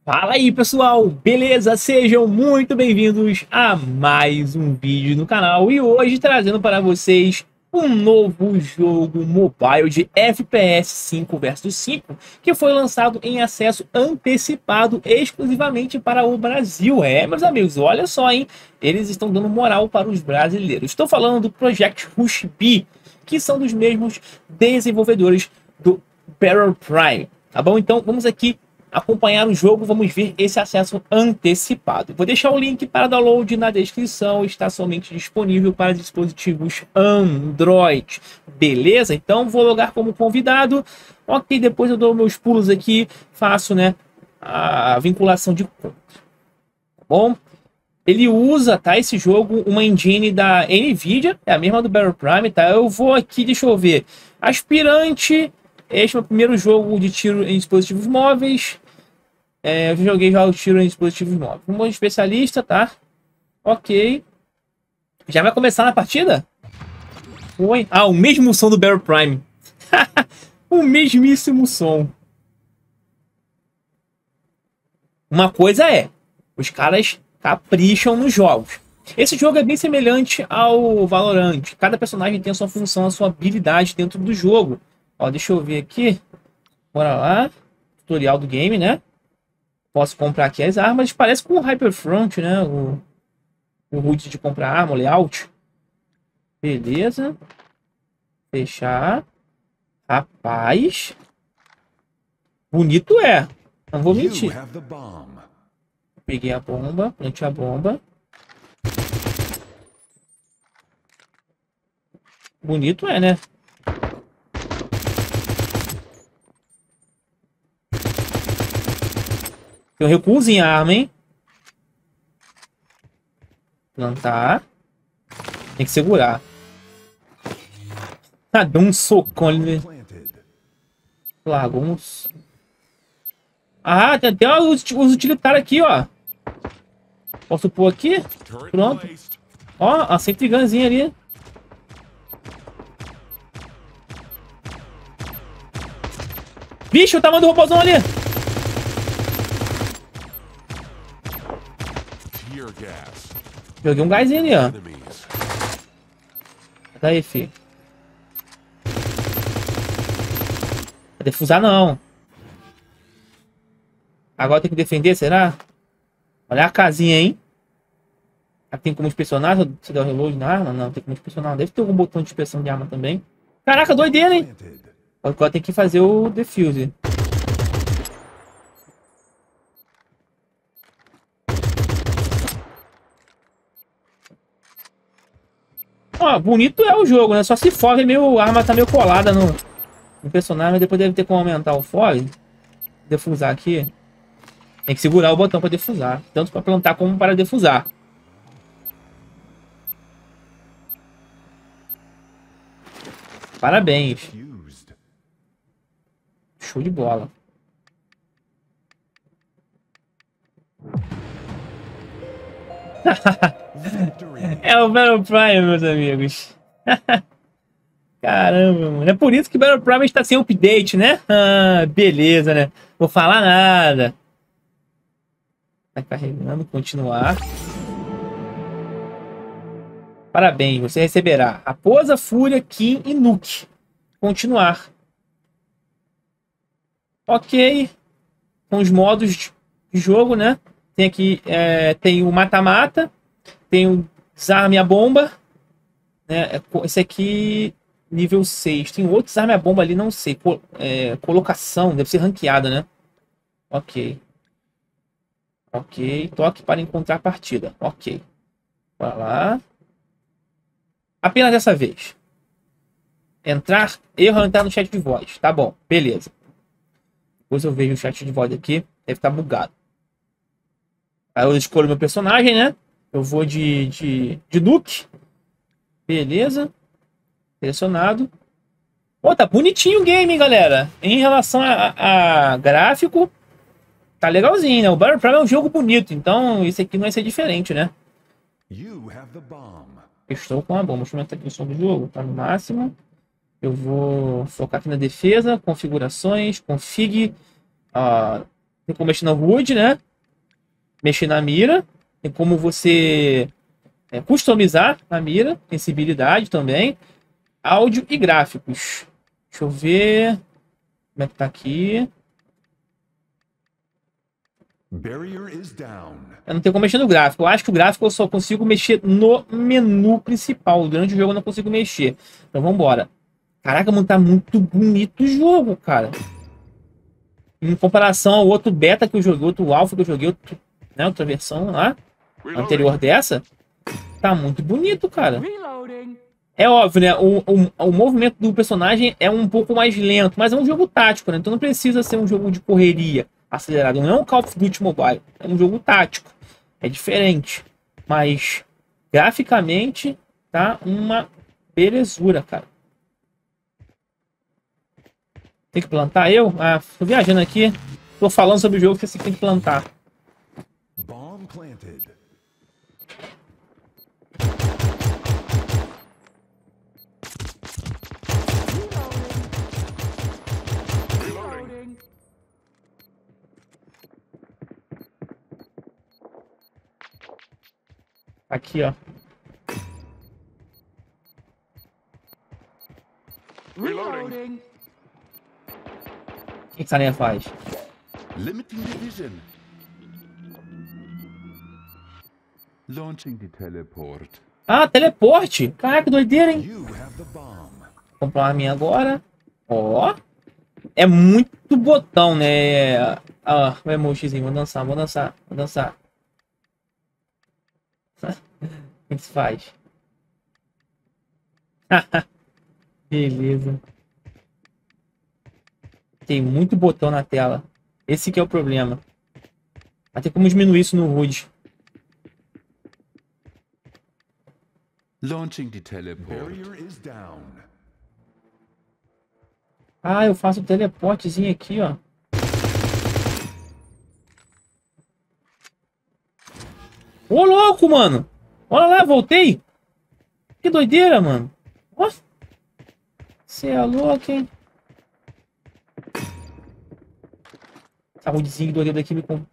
Fala aí pessoal, beleza? Sejam muito bem-vindos a mais um vídeo no canal e hoje trazendo para vocês um novo jogo mobile de FPS 5 vs 5 que foi lançado em acesso antecipado exclusivamente para o Brasil. Meus amigos, olha só, hein? Eles estão dando moral para os brasileiros. Estou falando do Project Rush B, que são dos mesmos desenvolvedores do Battle Prime, tá bom? Então vamos aqui acompanhar o jogo, vamos ver esse acesso antecipado. Vou deixar o link para download na descrição, está somente disponível para dispositivos Android, beleza? Então vou logar como convidado, ok, depois eu dou meus pulos aqui, faço, né, a vinculação de conta, tá bom? Ele usa, tá, esse jogo, uma engine da Nvidia, é a mesma do Battle Prime, tá? Eu vou aqui, deixa eu ver, aspirante. Este é o primeiro jogo de tiro em dispositivos móveis. Eu joguei já o tiro em dispositivos móveis. Um monte de especialista, tá? Ok. Já vai começar na partida? Oi. Ah, o mesmo som do Battle Prime. O mesmíssimo som. Uma coisa é, os caras capricham nos jogos. Esse jogo é bem semelhante ao Valorant. Cada personagem tem a sua função, a sua habilidade dentro do jogo. Ó, deixa eu ver aqui. Bora lá. Tutorial do game, né? Posso comprar aqui as armas. Parece com o Hyperfront, né? O HUD de comprar arma, o layout. Beleza. Fechar. Rapaz. Bonito é. Não vou mentir. Peguei a bomba. Plantei a bomba. Bonito é, né? Tem um recuozinho a arma, hein? Plantar. Tem que segurar. Ah, deu um socão ali. Largou uns... Ah, tem até os utilitários aqui, ó. Posso pôr aqui? Pronto. Ó, a centrigunzinha ali. Bicho, o tamanho do robôzão ali. Joguei um gásinho ali, ó. Daí, filho. Vai defusar, não. Agora tem que defender, será? Olha a casinha, hein? Aqui tem como inspecionar? Se der o reload na arma? Não, tem como inspecionar. Deve ter algum botão de inspeção de arma também. Caraca, doideira, hein? Agora tem que fazer o defuse. Ó, bonito é o jogo, né? Só se fog, a arma tá meio colada no personagem, mas depois deve ter como aumentar o fog. Defusar aqui. Tem que segurar o botão para defusar. Tanto para plantar como para defusar. Parabéns. Show de bola. É o Battle Prime, meus amigos. Caramba, mano. É por isso que o Battle Prime está sem update, né? Ah, beleza, né? Vou falar nada. Tá carregando, continuar. Parabéns, você receberá Raposa, Fúria, Kim e Nuke. Continuar. Ok. Com os modos de jogo, né? Tem aqui, tem o mata-mata. Tem o desarme a bomba. Né? Esse aqui, nível 6. Tem outro desarme a bomba ali, não sei. Colocação, deve ser ranqueada, né? Ok. Ok. Toque para encontrar partida. Ok. Bora lá. Apenas dessa vez. Entrar no chat de voz. Tá bom, beleza. Depois eu vejo o chat de voz aqui. Deve estar bugado. Aí eu escolho meu personagem, né? Eu vou de Nuke. Beleza. Selecionado. Pô, tá bonitinho o game, hein, galera. Em relação a gráfico, tá legalzinho, né? O Battle Prime é um jogo bonito. Então, esse aqui não vai ser diferente, né? Estou com a bomba. Deixa eu aumentar aqui o som do jogo. Tá no máximo. Eu vou focar aqui na defesa. Configurações. Config. Tem como mexer no HUD, né? Mexer na mira. Tem como você customizar a mira. Sensibilidade também. Áudio e gráficos. Deixa eu ver. Como é que tá aqui? Eu não tenho como mexer no gráfico. Eu acho que o gráfico eu só consigo mexer no menu principal. Durante o jogo eu não consigo mexer. Então vamos embora. Caraca, mano, tá muito bonito o jogo, cara. Em comparação ao outro beta que eu joguei, outro alpha que eu joguei, outra versão lá, anterior dessa, tá muito bonito, cara. É óbvio, né? O movimento do personagem é um pouco mais lento, mas é um jogo tático, né? Então não precisa ser um jogo de correria acelerado. Não é um Call of Duty Mobile, é um jogo tático. É diferente. Mas, graficamente, tá uma belezura, cara. Tem que plantar eu? Ah, tô viajando aqui. Tô falando sobre o jogo que você tem que plantar. Bomb planted. Reloading. Aqui, ó. Reloading. O que essa linha faz? Limiting division. Launching the teleport. Ah, teleporte! Caraca, doideira, hein? You have the bomb. Vou comprar uma minha agora. Ó. É muito botão, né? Ah, o emojizinho. Vou dançar, vou dançar, vou dançar. O que se faz? Beleza. Tem muito botão na tela. Esse que é o problema. Vai ter como diminuir isso no HUD. Launching the teleport. Barrier is down. Ah, eu faço o teleportezinho aqui, ó. Ô, louco, mano! Olha lá, voltei! Que doideira, mano! Ó! Você é louco, hein? Saúdezinho doideira daqui me com.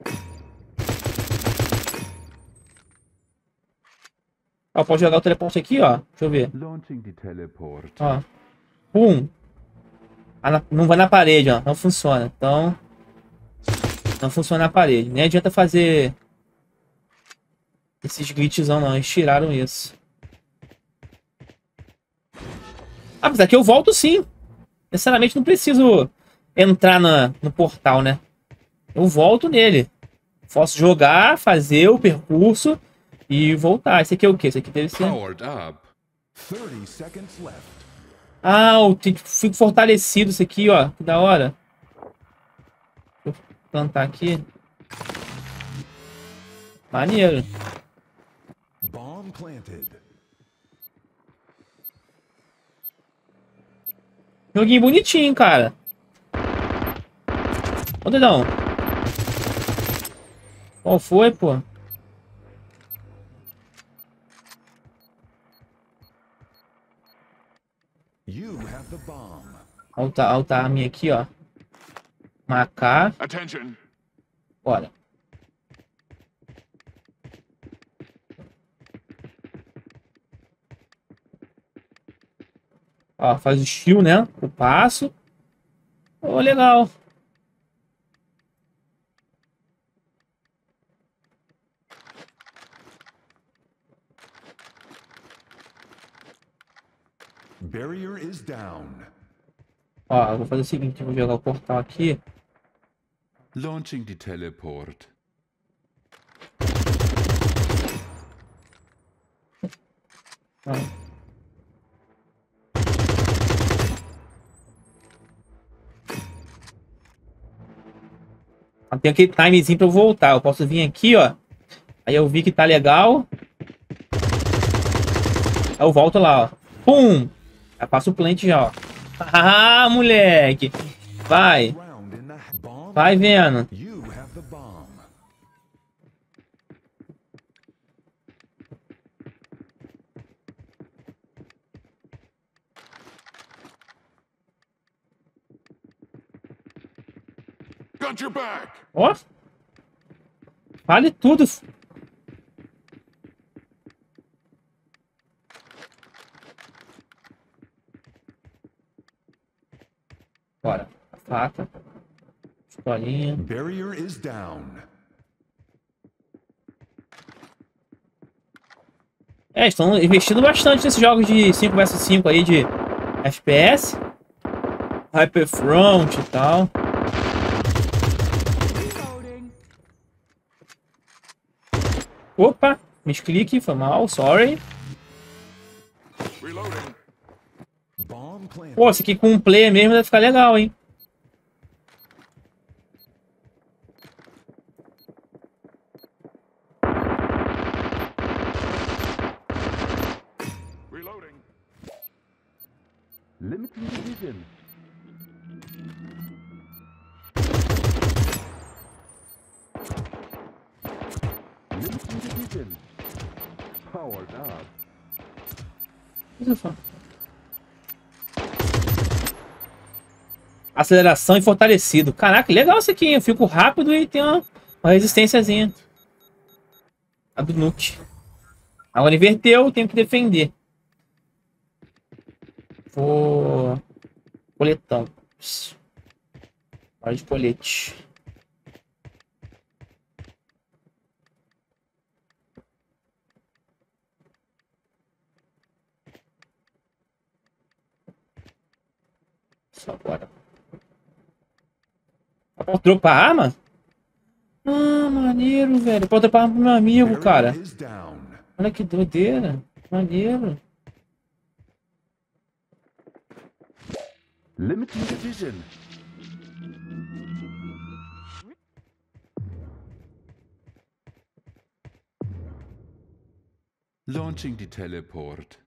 Ó, pode jogar o teleporte aqui, ó. Deixa eu ver. Launching the teleport. Ó. Pum! Ah, não vai na parede, ó. Não funciona. Então. Não funciona na parede. Nem adianta fazer esses glitchzão, não. Eles tiraram isso. Apesar que eu volto sim. Necessariamente não preciso entrar no portal, né? Eu volto nele. Posso jogar, fazer o percurso e voltar. Esse aqui é o quê? Esse aqui deve ser... Powered up. 30 seconds left. Ah, eu fico fortalecido isso aqui, ó. Que da hora. Deixa eu plantar aqui. Maneiro. Bomb planted. Joguinho bonitinho, cara. Ô, dedão. Qual foi, pô? You have the bomb. Alta arminha aqui, ó. Macar. Attention. Bora. Ó, faz o shield, né? O passo. Ô, legal. Barrier is down. Ó, eu vou fazer o seguinte, eu vou jogar o portal aqui. Launching the teleport. Ó. Tem aquele timezinho pra eu voltar. Eu posso vir aqui, ó. Aí eu vi que tá legal. Aí eu volto lá, ó. Pum! Aí passo o plant já, ó. Ah, moleque! Vai! Vai vendo! You have the bomb. Got your back. Ó! Vale tudo. Bora. A faca. Escolinha. Barrier is down. É, estão investindo bastante nesses jogos de 5 vs 5 aí de FPS. Hyperfront e tal. Opa, misclick, foi mal, sorry. Bomb planted. Pô, isso aqui com um player mesmo deve ficar legal, hein? Limiting division. Limiting division. Powered up. Aceleração e fortalecido. Caraca, legal isso aqui, hein? Eu fico rápido e tem uma resistênciazinha. A do Nuke. Agora inverteu, tenho que defender. Vou... Coletão. Hora de colete. Só agora. Pode dropar arma? Ah, maneiro, velho. Pode dropar arma pro meu amigo, cara. Barrier is down. Olha que doideira. Maneiro. Limiting division. Launching the teleport.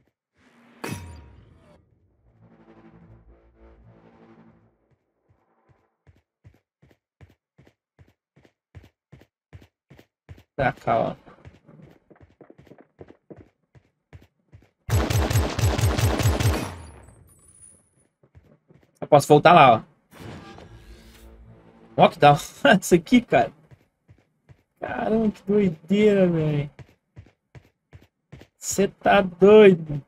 Pra cá, ó. Eu posso voltar lá, ó. Lockdown. Isso aqui, cara. Caramba, que doideira, velho. Você tá doido.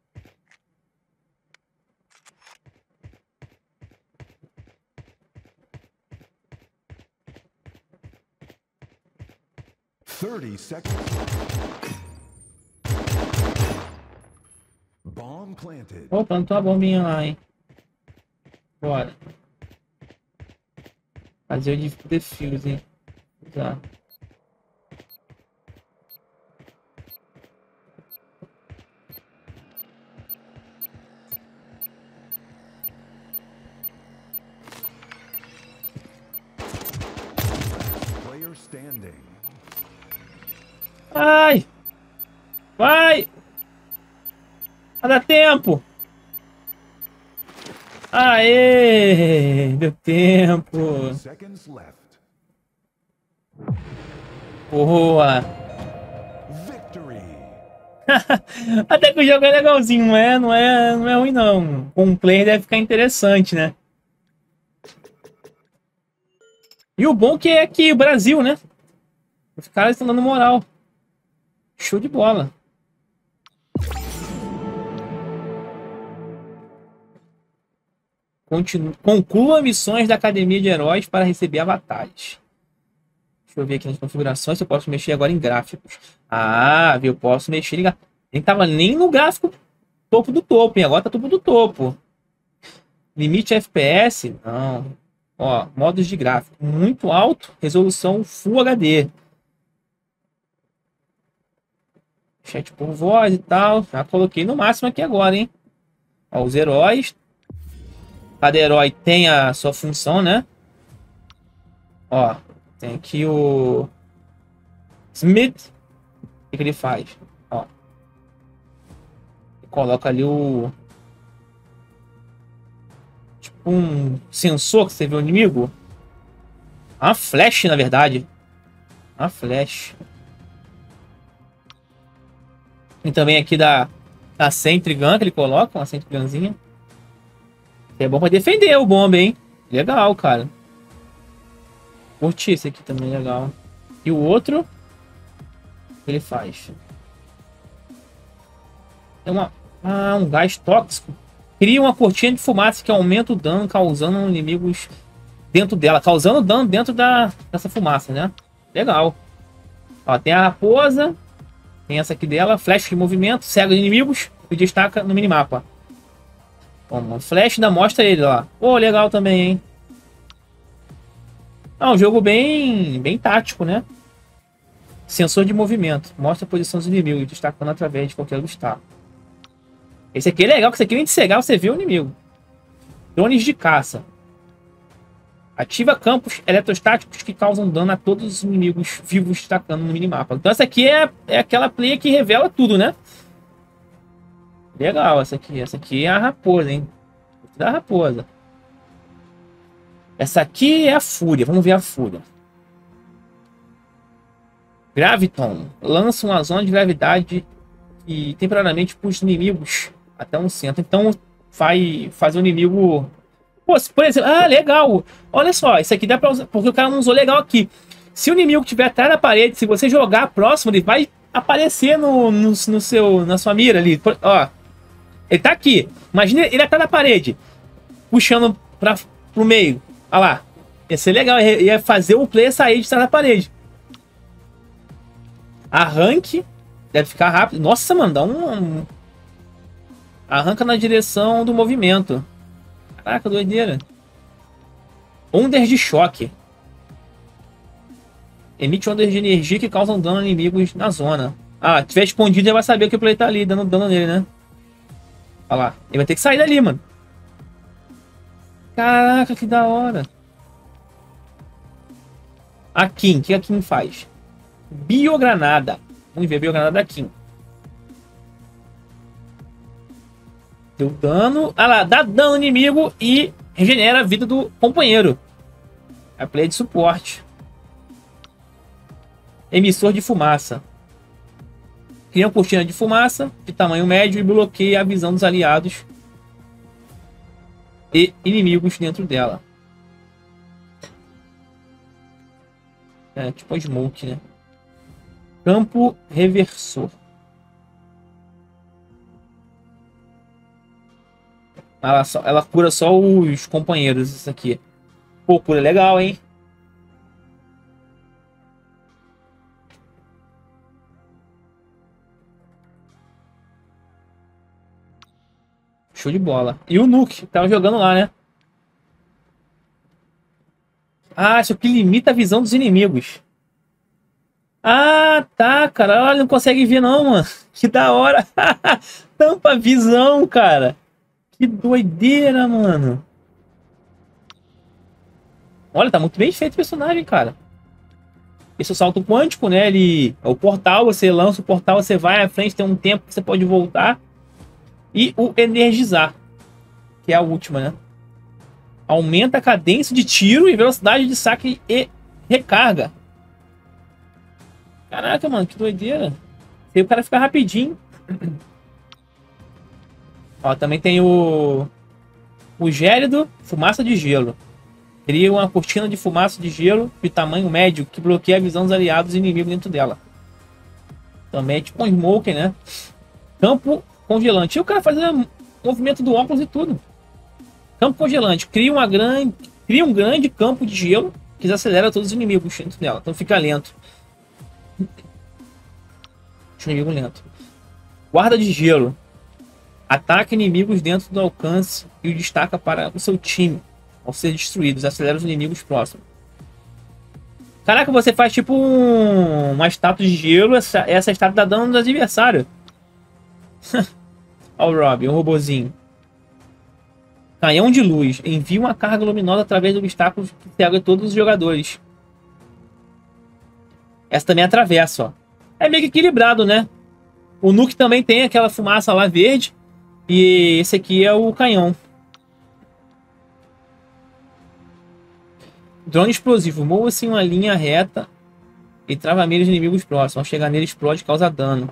Thirty seconds. Bomb planted. Pô, plantou a bombinha lá, hein. Bora. Fazer o de defuse, hein. Usar. Player standing. Ai! Vai! Vai dar tempo! Aê! Deu tempo! Seconds left. Boa! Victory. Até que o jogo é legalzinho, não é ruim não. Com um player deve ficar interessante, né? E o bom que é aqui o Brasil, né? Os caras estão dando moral. Show de bola. Conclua missões da Academia de Heróis para receber avatares. Deixa eu ver aqui nas configurações se eu posso mexer agora em gráficos. Ah, viu? Eu posso mexer em gráficos. Nem tava nem no gráfico topo do topo, hein? Agora tá topo do topo. Limite FPS? Não. Ó, modos de gráfico. Muito alto, resolução Full HD. Chat por voz e tal. Já coloquei no máximo aqui agora, hein? Ó, os heróis. Cada herói tem a sua função, né? Ó, tem aqui o Smith. O que ele faz? Ó. Coloca ali o... tipo um sensor que você vê o inimigo. Uma flash, na verdade. Uma flash. E também aqui da Sentry Gun que ele coloca. Uma Sentry Gunzinha. É bom pra defender o bomba, hein? Legal, cara. Curti esse aqui também, legal. E o outro, o que ele faz? É um gás tóxico. Cria uma cortina de fumaça que aumenta o dano causando inimigos dentro dela. Causando dano dentro dessa fumaça, né? Legal. Ó, tem a raposa. Tem essa aqui dela. Flash de movimento. Cega os inimigos. E destaca no minimapa. Uma flash ainda mostra ele lá. Pô, legal também, hein? Um jogo bem tático, né? Sensor de movimento. Mostra a posição dos inimigos, destacando através de qualquer obstáculo. Esse aqui é legal, que esse aqui, além de cegar, você vê o inimigo. Drones de caça. Ativa campos eletrostáticos que causam dano a todos os inimigos vivos destacando no minimapa. Então essa aqui é aquela play que revela tudo, né? Legal essa aqui. Essa aqui é a raposa, hein? Da raposa. Essa aqui é a fúria. Vamos ver a fúria. Graviton. Lança uma zona de gravidade e temporariamente puxa inimigos até um centro. Então faz o inimigo... Pô, por exemplo... Ah, legal. Olha só. Isso aqui dá pra usar... Porque o cara não usou legal aqui. Se o inimigo estiver atrás da parede, se você jogar próximo, ele vai aparecer na sua mira ali. Ó. Ele tá aqui. Imagina ele atrás da parede. Puxando pro meio. Olha lá. Ia ser legal. Ia fazer o player sair de trás da parede. Arranque. Deve ficar rápido. Nossa, mano. Dá arranca na direção do movimento. Caraca, doideira. Ondas de choque. Emite ondas de energia que causam dano a inimigos na zona. Ah, se tiver escondido, ele vai saber que o player tá ali, dando dano nele, né? Olha lá. Ele vai ter que sair dali, mano. Caraca, que da hora. A Kim. O que a Kim faz? Biogranada. Vamos ver a biogranada da Kim. Deu dano. Ah lá, dá dano no inimigo e regenera a vida do companheiro. É a play de suporte. Emissor de fumaça. Cria uma cortina de fumaça de tamanho médio e bloqueia a visão dos aliados e inimigos dentro dela. É tipo a smoke, né? Campo reversor. Ela cura só os companheiros, isso aqui. Pô, cura legal, hein? Show de bola. E o Nuke, tava jogando lá, né? Ah, isso aqui limita a visão dos inimigos. Ah, tá, cara. Olha, não consegue ver não, mano. Que da hora. Tampa a visão, cara. Que doideira, mano. Olha, tá muito bem feito o personagem, cara. Esse é o salto quântico, né? Ele é o portal, você lança o portal, você vai à frente, tem um tempo que você pode voltar. E o energizar, que é a última, né? Aumenta a cadência de tiro e velocidade de saque e recarga. Caraca, mano, que doideira. Aí o cara fica rapidinho. Ó, também tem o Gérido, fumaça de gelo. Cria uma cortina de fumaça de gelo de tamanho médio que bloqueia a visão dos aliados e inimigos dentro dela. Também é tipo um smoke, né? Campo congelante. E o cara fazendo movimento do óculos e tudo. Campo congelante. Cria um grande campo de gelo que desacelera todos os inimigos dentro dela. Então fica lento. Inimigo lento. Guarda de gelo. Ataca inimigos dentro do alcance e o destaca para o seu time. Ao ser destruídos, acelera os inimigos próximos. Caraca, você faz tipo uma estátua de gelo. Essa estátua dá dano no adversário. Olha o Rob, um robozinho. Canhão de luz. Envia uma carga luminosa através de obstáculos que cega todos os jogadores. Essa também atravessa, ó. É meio que equilibrado, né? O Nuke também tem aquela fumaça lá verde. E esse aqui é o canhão. Drone explosivo. Mova-se em uma linha reta e trava mira de inimigos próximos. Ao chegar nele, explode e causa dano.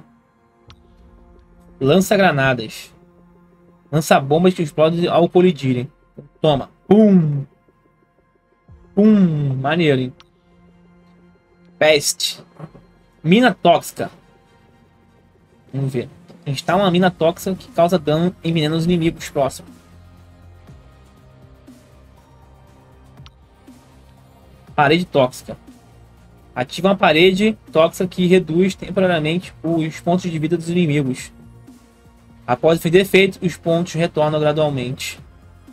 Lança granadas. Lança bombas que explodem ao colidirem. Toma. Pum. Pum. Maneiro, hein? Peste. Mina tóxica. Vamos ver. Instala uma mina tóxica que causa dano e envenena os inimigos próximos. Parede tóxica. Ativa uma parede tóxica que reduz temporariamente os pontos de vida dos inimigos. Após o fim do efeito, os pontos retornam gradualmente.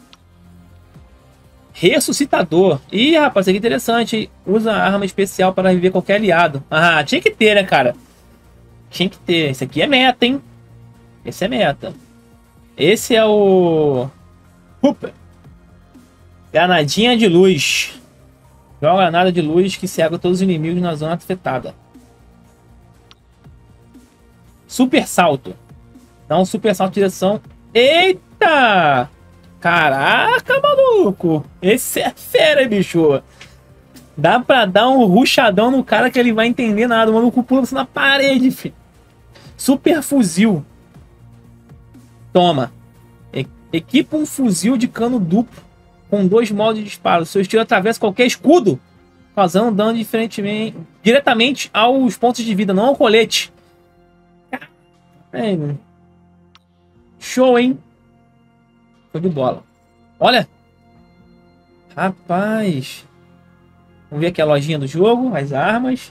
Ressuscitador. Ih, rapaz, isso aqui é interessante. Usa a arma especial para reviver qualquer aliado. Ah, tinha que ter, né, cara? Tinha que ter. Esse aqui é meta, hein? Esse é meta. Esse é o... Hooper. Granadinha de luz. Joga granada de luz que cega todos os inimigos na zona afetada. Super salto. Dá um super salto de direção. Eita! Caraca, maluco! Esse é fera, bicho! Dá pra dar um ruchadão no cara que ele vai entender nada. O maluco pula na parede, filho. Super fuzil. Toma. Equipa um fuzil de cano duplo com 2 modos de disparo. Seu estilo atravessa qualquer escudo, causando dano diretamente aos pontos de vida, não ao colete. Show, hein? Foi de bola. Olha. Rapaz. Vamos ver aqui a lojinha do jogo, as armas.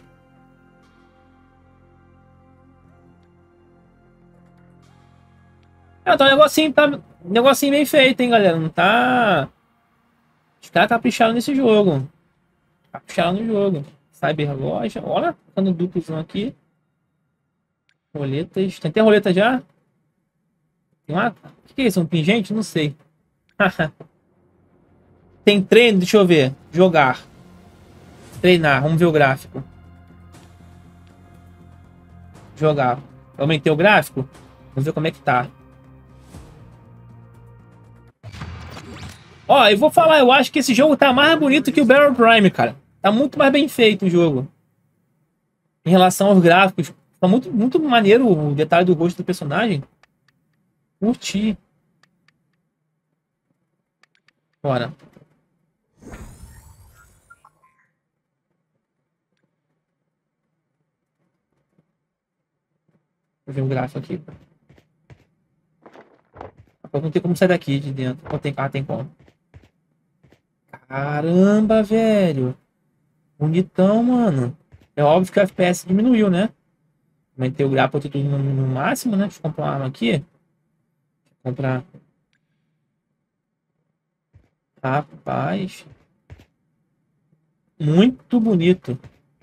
Ah, tá um negocinho bem feito, hein, galera. Não tá... Os caras capricharam nesse jogo. Capricharam no jogo. Cyber loja. Olha, ficando duplozão aqui. Roletas. Tem até roleta já? O que é isso? Um pingente? Não sei. Tem treino? Deixa eu ver. Jogar. Treinar. Vamos ver o gráfico. Jogar. Aumentei o gráfico? Vamos ver como é que tá. Ó, eu vou falar, eu acho que esse jogo tá mais bonito que o Battle Prime, cara. Tá muito mais bem feito o jogo. Em relação aos gráficos. Tá muito maneiro o detalhe do rosto do personagem. Curti. Bora. Vou ver o gráfico aqui. Não tem como sair daqui de dentro. Ou tem, tem como. Caramba, velho. Bonitão, mano. É óbvio que o FPS diminuiu, né? Aumentei o gráfico tudo no máximo, né? Deixa eu comprar uma arma aqui. Vou comprar. Rapaz. Muito bonito.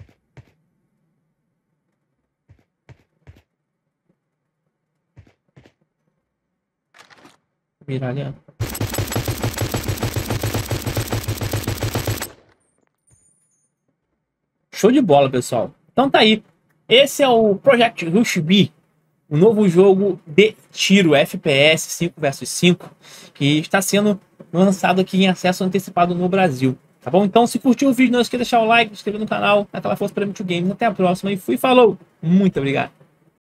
Vou virar ali, ó. Show de bola, pessoal. Então tá aí. Esse é o Project Rush B, o novo jogo de tiro FPS 5 vs 5, que está sendo lançado aqui em acesso antecipado no Brasil. Tá bom? Então, se curtiu o vídeo, não esqueça de deixar o like, se inscrever no canal, aquela força para MTGames. Até a próxima e fui, falou! Muito obrigado!